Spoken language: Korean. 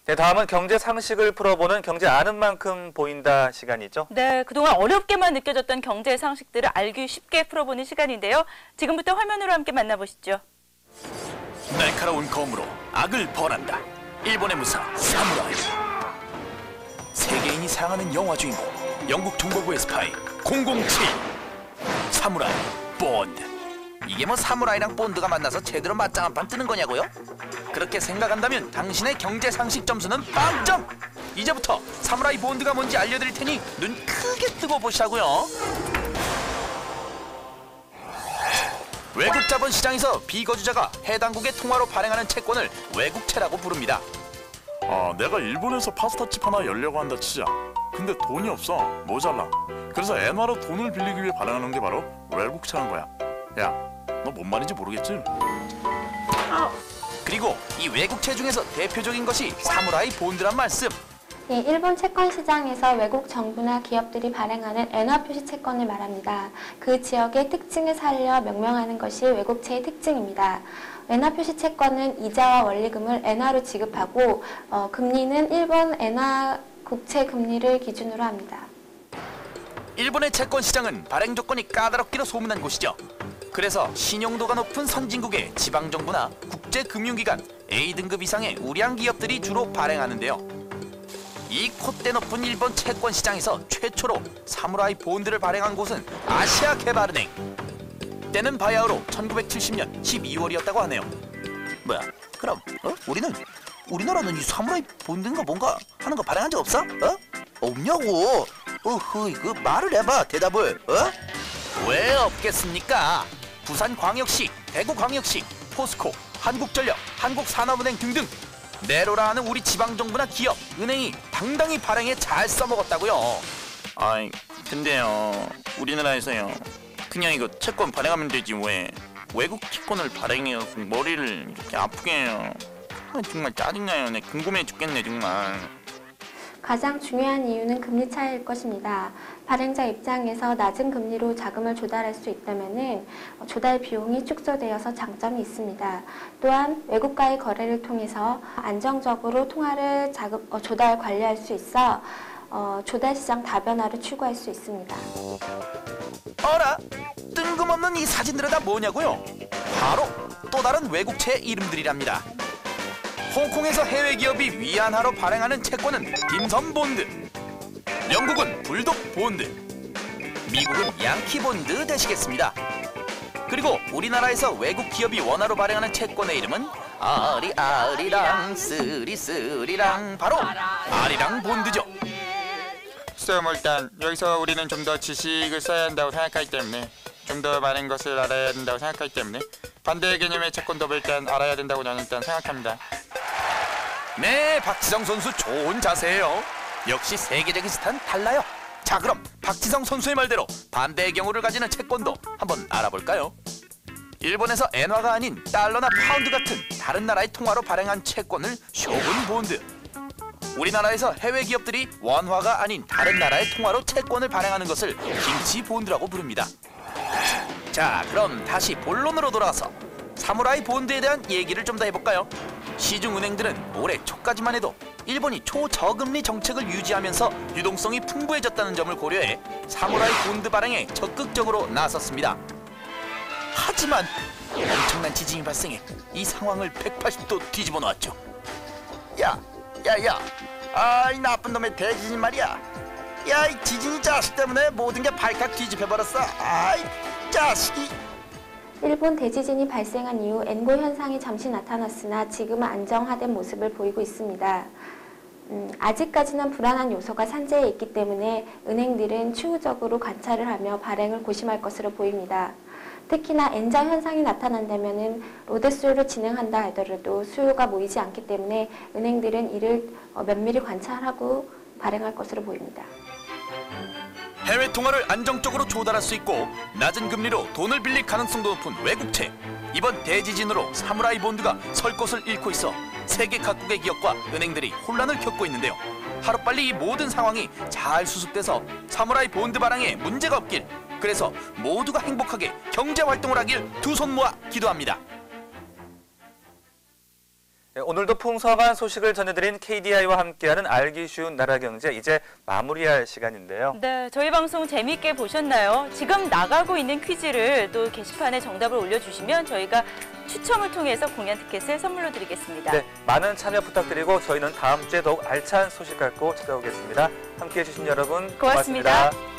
네, 다음은 경제 상식을 풀어보는 경제 아는 만큼 보인다 시간이죠. 네, 그동안 어렵게만 느껴졌던 경제 상식들을 알기 쉽게 풀어보는 시간인데요. 지금부터 화면으로 함께 만나보시죠. 날카로운 검으로 악을 벌한다. 일본의 무사 사무라이. 세계인이 사랑하는 영화 주인공 영국 정보부의 스파이 007 사무라이 본드. 이게 뭐 사무라이랑 본드가 만나서 제대로 맞짱 한판 뜨는 거냐고요? 그렇게 생각한다면 당신의 경제 상식 점수는 빵점! 이제부터 사무라이 본드가 뭔지 알려드릴 테니 눈 크게 뜨고 보시라고요. 외국 자본 시장에서 비거주자가 해당국의 통화로 발행하는 채권을 외국채라고 부릅니다. 내가 일본에서 파스타집 하나 열려고 한다 치자. 근데 돈이 없어. 모자라. 그래서 엔화로 돈을 빌리기 위해 발행하는 게 바로 외국채라는 거야. 야, 너 뭔 말인지 모르겠지? 그리고 이 외국채 중에서 대표적인 것이 사무라이 본드란 말씀. 예, 일본 채권 시장에서 외국 정부나 기업들이 발행하는 엔화 표시 채권을 말합니다. 그 지역의 특징을 살려 명명하는 것이 외국채의 특징입니다. 엔화 표시 채권은 이자와 원리금을 엔화로 지급하고 금리는 일본 엔화 국채 금리를 기준으로 합니다. 일본의 채권 시장은 발행 조건이 까다롭기로 소문난 곳이죠. 그래서 신용도가 높은 선진국의 지방정부나 국제금융기관 A등급 이상의 우량 기업들이 주로 발행하는데요. 이 콧대 높은 일본 채권 시장에서 최초로 사무라이 본드를 발행한 곳은 아시아개발은행. 때는 바야흐로 1970년 12월이었다고 하네요. 뭐야? 그럼 우리나라는 이 사무라이 본드인가 뭔가 하는 거 발행한 적 없어? 없냐고? 그 말을 해봐. 대답을. 왜 없겠습니까? 부산광역시, 대구광역시, 포스코, 한국전력, 한국산업은행 등등 내로라 하는 우리 지방정부나 기업, 은행이 당당히 발행해 잘 써먹었다고요. 아이, 근데요. 우리나라에서요. 그냥 이거 채권 발행하면 되지 왜 외국 채권을 발행해서 머리를 이렇게 아프게 해요. 정말 짜증나요. 네, 궁금해 죽겠네 정말. 가장 중요한 이유는 금리 차이일 것입니다. 발행자 입장에서 낮은 금리로 자금을 조달할 수 있다면 조달 비용이 축소되어서 장점이 있습니다. 또한 외국과의 거래를 통해서 안정적으로 통화를 조달 관리할 수 있어 조달 시장 다변화를 추구할 수 있습니다. 어라? 뜬금없는 이 사진들은 다 뭐냐고요? 바로 또 다른 외국채 이름들이랍니다. 홍콩에서 해외 기업이 위안화로 발행하는 채권은 딤섬 본드, 영국은 불독 본드, 미국은 양키 본드 되시겠습니다. 그리고 우리나라에서 외국 기업이 원화로 발행하는 채권의 이름은 아리랑 쓰리랑 바로 아리랑 본드죠. 일단 여기서 우리는 좀 더 지식을 써야 한다고 생각하기 때문에 좀 더 많은 것을 알아야 된다고 생각하기 때문에 반대 개념의 채권법을 일단 알아야 된다고 저는 일단 생각합니다. 네, 박지성 선수 좋은 자세예요. 역시 세계적인 스타는 달라요. 자, 그럼 박지성 선수의 말대로 반대의 경우를 가지는 채권도 한번 알아볼까요? 일본에서 엔화가 아닌 달러나 파운드 같은 다른 나라의 통화로 발행한 채권을 쇼군 본드. 우리나라에서 해외 기업들이 원화가 아닌 다른 나라의 통화로 채권을 발행하는 것을 김치 본드라고 부릅니다. 자, 그럼 다시 본론으로 돌아와서 사무라이 본드에 대한 얘기를 좀 더 해볼까요? 시중은행들은 올해 초까지만 해도 일본이 초저금리 정책을 유지하면서 유동성이 풍부해졌다는 점을 고려해 사무라이 본드 발행에 적극적으로 나섰습니다. 하지만 엄청난 지진이 발생해 이 상황을 180도 뒤집어 놓았죠. 야, 이 나쁜 놈의 대지진 말이야. 야, 이 지진이 자식 때문에 모든 게 발칵 뒤집혀버렸어. 아이 자식이. 일본 대지진이 발생한 이후 엔고 현상이 잠시 나타났으나 지금은 안정화된 모습을 보이고 있습니다. 아직까지는 불안한 요소가 산재해 있기 때문에 은행들은 추후적으로 관찰을 하며 발행을 고심할 것으로 보입니다. 특히나 엔자 현상이 나타난다면 로데스를 진행한다 하더라도 수요가 모이지 않기 때문에 은행들은 이를 면밀히 관찰하고 발행할 것으로 보입니다. 해외 통화를 안정적으로 조달할 수 있고 낮은 금리로 돈을 빌릴 가능성도 높은 외국채. 이번 대지진으로 사무라이 본드가 설 곳을 잃고 있어 세계 각국의 기업과 은행들이 혼란을 겪고 있는데요. 하루빨리 이 모든 상황이 잘 수습돼서 사무라이 본드 발행에 문제가 없길, 그래서 모두가 행복하게 경제활동을 하길 두 손 모아 기도합니다. 네, 오늘도 풍성한 소식을 전해드린 KDI와 함께하는 알기 쉬운 나라경제 이제 마무리할 시간인데요. 네, 저희 방송 재미있게 보셨나요? 지금 나가고 있는 퀴즈를 또 게시판에 정답을 올려주시면 저희가 추첨을 통해서 공연 티켓을 선물로 드리겠습니다. 네, 많은 참여 부탁드리고 저희는 다음 주에 더욱 알찬 소식 갖고 찾아오겠습니다. 함께해 주신 여러분 고맙습니다. 고맙습니다.